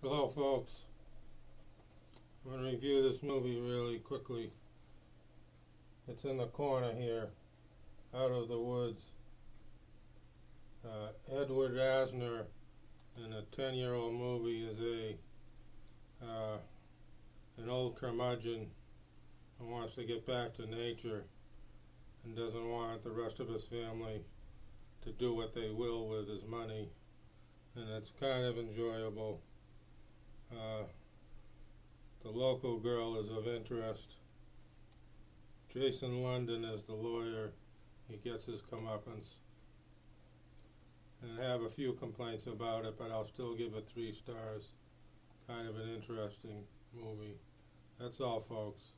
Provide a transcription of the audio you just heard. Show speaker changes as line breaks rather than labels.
Hello folks, I'm going to review this movie really quickly. It's in the corner here, Out of the Woods. Edward Asner in a 10-year-old movie is an old curmudgeon who wants to get back to nature and doesn't want the rest of his family to do what they will with his money, and it's kind of enjoyable. The local girl is of interest. Jason London is the lawyer. He gets his comeuppance. And I have a few complaints about it, but I'll still give it 3 stars. Kind of an interesting movie. That's all, folks.